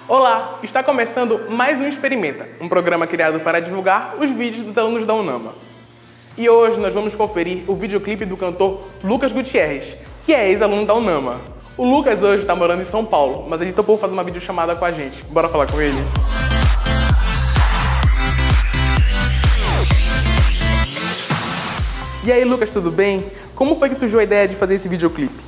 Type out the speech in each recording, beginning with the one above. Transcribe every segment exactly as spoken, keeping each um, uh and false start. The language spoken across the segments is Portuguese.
Olá, está começando mais um Experimenta, um programa criado para divulgar os vídeos dos alunos da UNAMA. E hoje nós vamos conferir o videoclipe do cantor Lucas Gutierrez, que é ex-aluno da UNAMA. O Lucas hoje está morando em São Paulo, mas ele topou fazer uma videochamada com a gente. Bora falar com ele? E aí, Lucas, tudo bem? Como foi que surgiu a ideia de fazer esse videoclipe?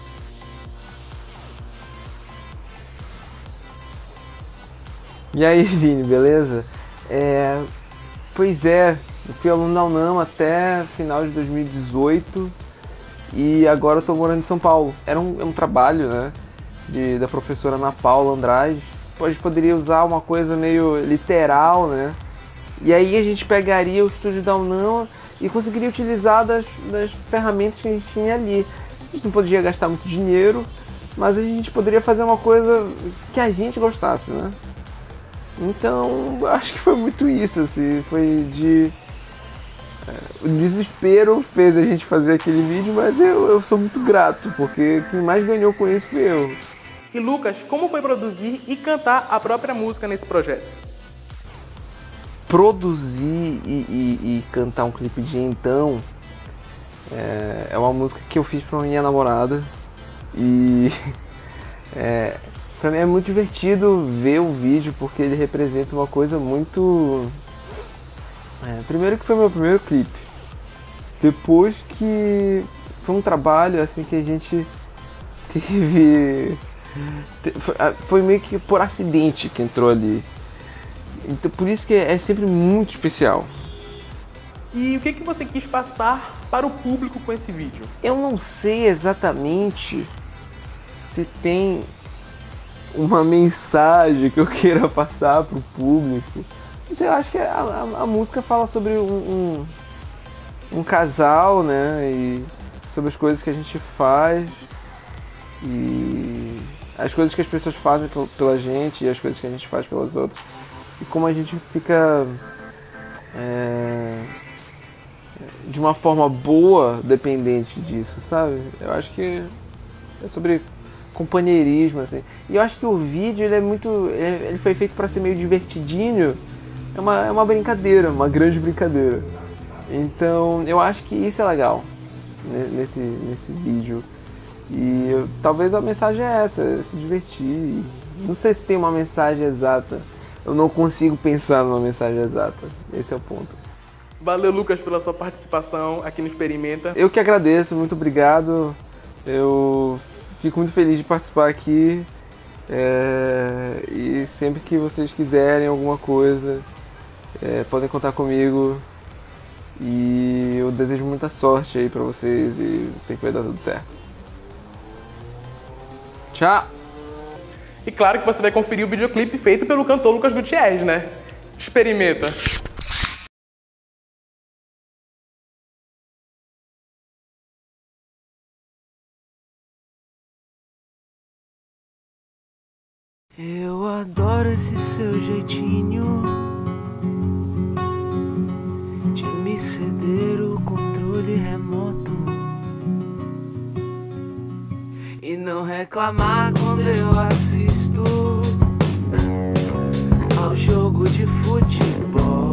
E aí, Vini, beleza? É, pois é, eu fui aluno da UNAMA até final de dois mil e dezoito e agora eu tô morando em São Paulo. Era um, um trabalho, né, de, da professora Ana Paula Andrade. A gente poderia usar uma coisa meio literal, né? E aí a gente pegaria o estúdio da UNAMA e conseguiria utilizar das, das ferramentas que a gente tinha ali. A gente não podia gastar muito dinheiro, mas a gente poderia fazer uma coisa que a gente gostasse, né? Então, acho que foi muito isso, assim, foi de... É, o desespero fez a gente fazer aquele vídeo, mas eu, eu sou muito grato, porque quem mais ganhou com isso fui eu. E Lucas, como foi produzir e cantar a própria música nesse projeto? Produzir e, e, e cantar um clipe de Então é, é uma música que eu fiz pra minha namorada e... é, Pra mim é muito divertido ver o vídeo porque ele representa uma coisa muito... É, primeiro que foi meu primeiro clipe. Depois que foi um trabalho assim que a gente teve... Foi meio que por acidente que entrou ali. Então por isso que é sempre muito especial. E o que, que você quis passar para o público com esse vídeo? Eu não sei exatamente se tem uma mensagem que eu queira passar pro público. Mas eu acho que a, a, a música fala sobre um, um, um casal, né? E sobre as coisas que a gente faz e as coisas que as pessoas fazem pela gente e as coisas que a gente faz pelas outras. E como a gente fica é, de uma forma boa dependente disso, sabe? Eu acho que é sobre companheirismo, assim. E eu acho que o vídeo, ele é muito... Ele foi feito para ser meio divertidinho. É uma, é uma brincadeira, uma grande brincadeira. Então, eu acho que isso é legal nesse, nesse vídeo. E eu, talvez a mensagem é essa, é se divertir. Não sei se tem uma mensagem exata. Eu não consigo pensar numa mensagem exata. Esse é o ponto. Valeu, Lucas, pela sua participação aqui no Experimenta. Eu que agradeço, muito obrigado. Eu... Fico muito feliz de participar aqui é, e sempre que vocês quiserem alguma coisa, é, podem contar comigo e eu desejo muita sorte aí pra vocês e sei que vai dar tudo certo. Tchau! E claro que você vai conferir o videoclipe feito pelo cantor Lucas Gutierrez, né? Experimenta! Eu adoro esse seu jeitinho de me ceder o controle remoto e não reclamar quando eu assisto ao jogo de futebol.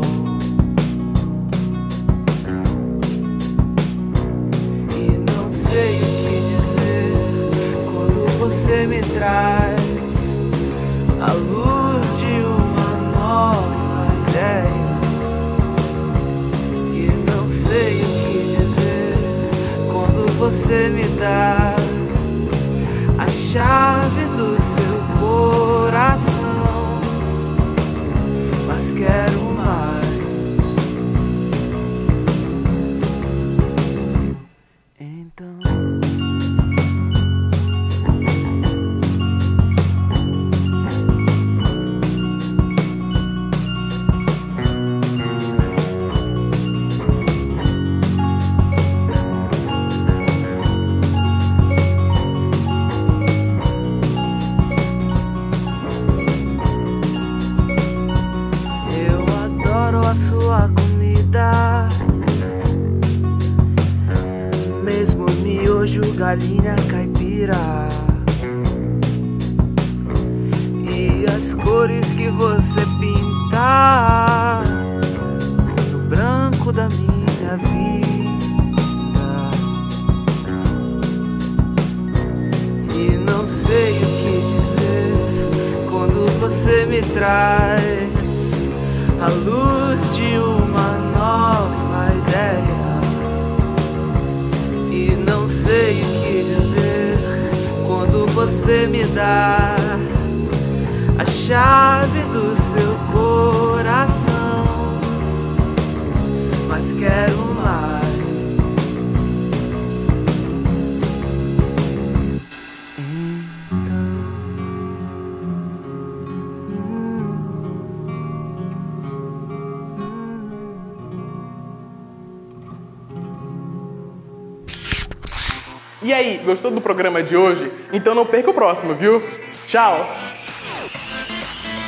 E não sei o que dizer quando você me traz a luz de uma nova ideia. E não sei o que dizer quando você me dá a chave do seu coração. Mas quero mais. Então a sua comida, mesmo miojo, galinha caipira e a as cores que você pintar no branco da minha vida. E não sei o que dizer quando você me traz a luz de uma nova ideia. E não sei o que dizer quando você me dá a chave do seu coração. Mas quero mais. Então hum, hum. E aí, gostou do programa de hoje? Então não perca o próximo, viu? Tchau!